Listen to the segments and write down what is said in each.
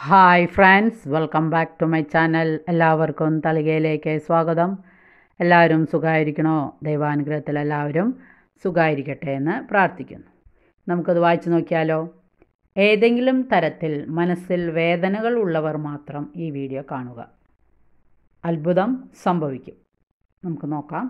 Hi friends, welcome back to my channel. എല്ലാവർക്കും തളികയിലേക്ക് സ്വാഗതം. എല്ലാവരും സുഖമായിരിക്കണോ? ദൈവാനുഗ്രഹത്തിൽ എല്ലാവരും സുഖമായിരിക്കട്ടെ എന്ന് പ്രാർത്ഥിക്കുന്നു. നമുക്കത് വായിച്ചു നോക്കിയാലോ? ഏതെങ്കിലും തരത്തിൽ മനസ്സിൽ വേദനകൾ ഉള്ളവർ മാത്രം ഈ വീഡിയോ കാണുക. അത്ഭുതം സംഭവിക്കും. നമുക്ക് നോക്കാം.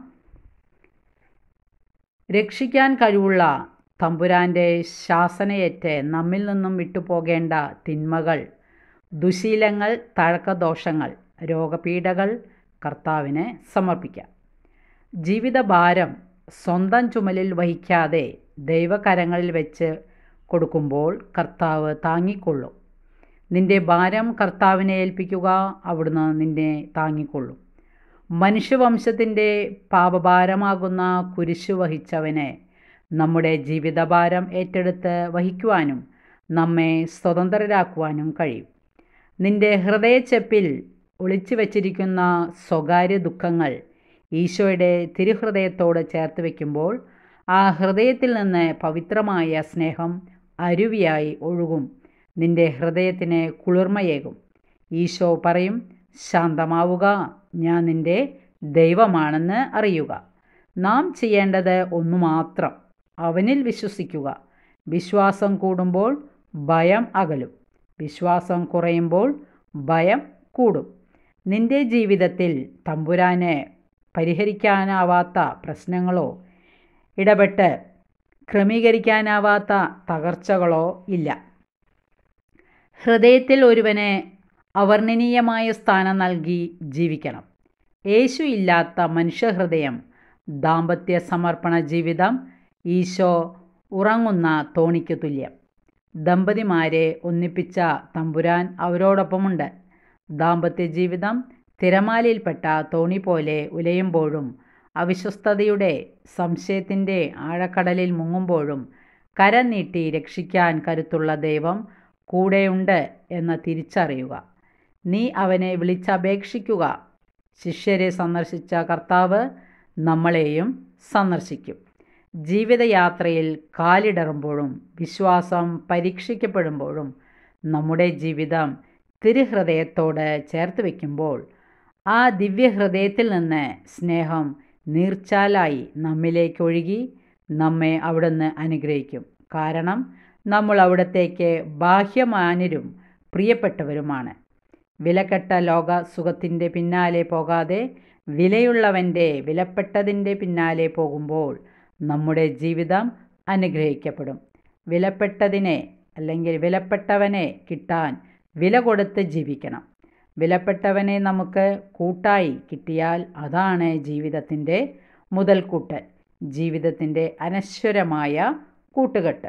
രക്ഷിക്കാൻ കഴിവുള്ള തമ്പുരാൻ്റെ ശാസനയേറ്റ് നമ്മിൽ നിന്നും വിട്ടുപോകേണ്ട തിന്മകൾ, ദുശീലങ്ങൾ, തഴക്കദോഷങ്ങൾ, രോഗപീഠകൾ കർത്താവിനെ സമർപ്പിക്കാം. ജീവിതഭാരം സ്വന്തം ചുമലിൽ വഹിക്കാതെ ദൈവകരങ്ങളിൽ വെച്ച് കൊടുക്കുമ്പോൾ കർത്താവ് താങ്ങിക്കൊള്ളും. നിന്റെ ഭാരം കർത്താവിനെ ഏൽപ്പിക്കുക, അവിടുന്ന് നിന്നെ താങ്ങിക്കൊള്ളും. മനുഷ്യവംശത്തിൻ്റെ പാപഭാരമാകുന്ന കുരിശു വഹിച്ചവനെ നമ്മുടെ ജീവിതഭാരം ഏറ്റെടുത്ത് വഹിക്കുവാനും നമ്മെ സ്വതന്ത്രരാക്കുവാനും കഴിയും. നിന്റെ ഹൃദയച്ചെപ്പിൽ ഒളിച്ചു വച്ചിരിക്കുന്ന സ്വകാര്യ ദുഃഖങ്ങൾ ഈശോയുടെ തിരുഹൃദയത്തോട് ചേർത്ത് വയ്ക്കുമ്പോൾ ആ ഹൃദയത്തിൽ നിന്ന് പവിത്രമായ സ്നേഹം അരുവിയായി ഒഴുകും. നിന്റെ ഹൃദയത്തിന് കുളിർമയേകും. ഈശോ പറയും, ശാന്തമാവുക, ഞാൻ നിന്റെ ദൈവമാണെന്ന് അറിയുക. നാം ചെയ്യേണ്ടത് ഒന്നു മാത്രം, അവനിൽ വിശ്വസിക്കുക. വിശ്വാസം കൂടുമ്പോൾ ഭയം അകലും. വിശ്വാസം കുറയുമ്പോൾ ഭയം കൂടും. നിന്റെ ജീവിതത്തിൽ തമ്പുരാന് പരിഹരിക്കാനാവാത്ത പ്രശ്നങ്ങളോ ഇടപെട്ട് ക്രമീകരിക്കാനാവാത്ത തകർച്ചകളോ ഇല്ല. ഹൃദയത്തിൽ ഒരുവന് അവർണ്ണനീയമായ സ്ഥാനം നൽകി ജീവിക്കണം. യേശു ഇല്ലാത്ത മനുഷ്യഹൃദയം, ദാമ്പത്യ സമർപ്പണ ജീവിതം ഈശോ ഉറങ്ങുന്ന തോണിക്ക് തുല്യം. ദമ്പതിമാരെ ഒന്നിപ്പിച്ച തമ്പുരാൻ അവരോടൊപ്പമുണ്ട്. ദാമ്പത്യ ജീവിതം തിരമാലയിൽപ്പെട്ട തോണി പോലെ ഉലയുമ്പോഴും അവിശ്വസ്തതയുടെ സംശയത്തിൻ്റെ ആഴക്കടലിൽ മുങ്ങുമ്പോഴും കര നീട്ടി രക്ഷിക്കാൻ കരുത്തുള്ള ദൈവം കൂടെയുണ്ട് എന്ന് തിരിച്ചറിയുക. നീ അവനെ വിളിച്ചപേക്ഷിക്കുക. ശിഷ്യരെ സന്ദർശിച്ച കർത്താവ് നമ്മളെയും സന്ദർശിക്കും. ജീവിതയാത്രയിൽ കാലിടറുമ്പോഴും വിശ്വാസം പരീക്ഷിക്കപ്പെടുമ്പോഴും നമ്മുടെ ജീവിതം തിരുഹൃദയത്തോട് ചേർത്ത് വയ്ക്കുമ്പോൾ ആ ദിവ്യഹൃദയത്തിൽ നിന്ന് സ്നേഹം നീർച്ചാലായി നമ്മിലേക്കൊഴുകി നമ്മെ അവിടുന്ന് അനുഗ്രഹിക്കും. കാരണം നമ്മൾ അവിടത്തേക്ക് ബാഹ്യമാന്യരും പ്രിയപ്പെട്ടവരുമാണ്. വിലക്കെട്ട ലോക സുഖത്തിൻ്റെ പിന്നാലെ പോകാതെ വിലയുള്ളവൻ്റെ വിലപ്പെട്ടതിൻ്റെ പിന്നാലെ പോകുമ്പോൾ നമ്മുടെ ജീവിതം അനുഗ്രഹിക്കപ്പെടും. വിലപ്പെട്ടതിനെ അല്ലെങ്കിൽ വിലപ്പെട്ടവനെ കിട്ടാൻ വില കൊടുത്ത് ജീവിക്കണം. വിലപ്പെട്ടവനെ നമുക്ക് കൂട്ടായി കിട്ടിയാൽ അതാണ് ജീവിതത്തിൻ്റെ മുതൽക്കൂട്ട്, ജീവിതത്തിൻ്റെ അനശ്വരമായ കൂട്ടുകെട്ട്.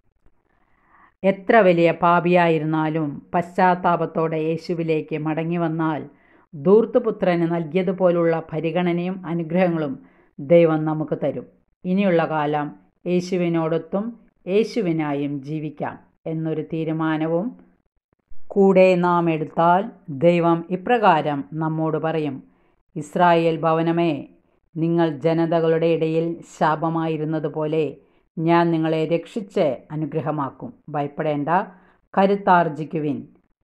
എത്ര വലിയ പാപിയായിരുന്നാലും പശ്ചാത്താപത്തോടെ യേശുവിലേക്ക് മടങ്ങി വന്നാൽ ധൂർത്തുപുത്രന് നൽകിയതുപോലുള്ള പരിഗണനയും അനുഗ്രഹങ്ങളും ദൈവം നമുക്ക് തരും. ഇനിയുള്ള കാലം യേശുവിനോടൊത്തും യേശുവിനായും ജീവിക്കാം എന്നൊരു തീരുമാനവും കൂടെ നാം എടുത്താൽ ദൈവം ഇപ്രകാരം നമ്മോട് പറയും, ഇസ്രായേൽ ഭവനമേ, നിങ്ങൾ ജനതകളുടെ ഇടയിൽ ശാപമായിരുന്നതുപോലെ ഞാൻ നിങ്ങളെ രക്ഷിച്ച് അനുഗ്രഹമാക്കും. ഭയപ്പെടേണ്ട, കരുത്താർജിക്കുവിൻ.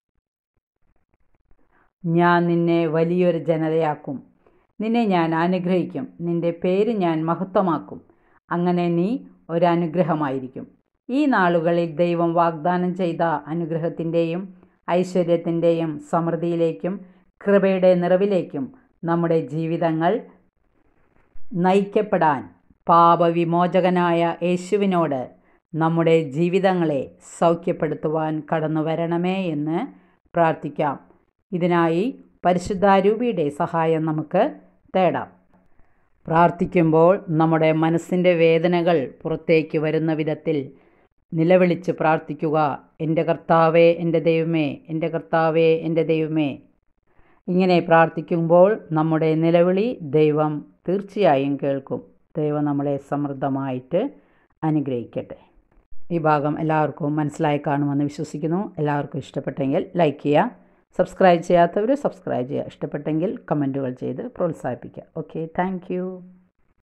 ഞാൻ നിന്നെ വലിയൊരു ജനതയാക്കും. നിന്നെ ഞാൻ അനുഗ്രഹിക്കും. നിന്റെ പേര് ഞാൻ മഹത്വമാക്കും. അങ്ങനെ നീ ഒരനുഗ്രഹമായിരിക്കും. ഈ നാളുകളിൽ ദൈവം വാഗ്ദാനം ചെയ്ത അനുഗ്രഹത്തിൻ്റെയും ഐശ്വര്യത്തിൻ്റെയും സമൃദ്ധിയിലേക്കും കൃപയുടെ നിറവിലേക്കും നമ്മുടെ ജീവിതങ്ങൾ നയിക്കപ്പെടാൻ പാപവിമോചകനായ യേശുവിനോട് നമ്മുടെ ജീവിതങ്ങളെ സൗഖ്യപ്പെടുത്തുവാൻ കടന്നു വരണമേ എന്ന് പ്രാർത്ഥിക്കാം. ഇതിനായി പരിശുദ്ധാരൂപിയുടെ സഹായം നമുക്ക് തേടാം. പ്രാർത്ഥിക്കുമ്പോൾ നമ്മുടെ മനസ്സിൻ്റെ വേദനകൾ പുറത്തേക്ക് വരുന്ന വിധത്തിൽ നിലവിളിച്ച് പ്രാർത്ഥിക്കുക. എൻ്റെ കർത്താവേ, എൻ്റെ ദൈവമേ, എൻ്റെ കർത്താവേ, എൻ്റെ ദൈവമേ. ഇങ്ങനെ പ്രാർത്ഥിക്കുമ്പോൾ നമ്മുടെ നിലവിളി ദൈവം തീർച്ചയായും കേൾക്കും. ദൈവം നമ്മളെ സമൃദ്ധമായിട്ട് അനുഗ്രഹിക്കട്ടെ. ഈ ഭാഗം എല്ലാവർക്കും മനസ്സിലായി കാണുമെന്ന് വിശ്വസിക്കുന്നു. എല്ലാവർക്കും ഇഷ്ടപ്പെട്ടെങ്കിൽ ലൈക്ക് ചെയ്യുക. സബ്സ്ക്രൈബ് ചെയ്യാത്തവർ സബ്സ്ക്രൈബ് ചെയ്യുക. ഇഷ്ടപ്പെട്ടെങ്കിൽ കമൻറ്റുകൾ ചെയ്ത് പ്രോത്സാഹിപ്പിക്കുക. Okay, thank U.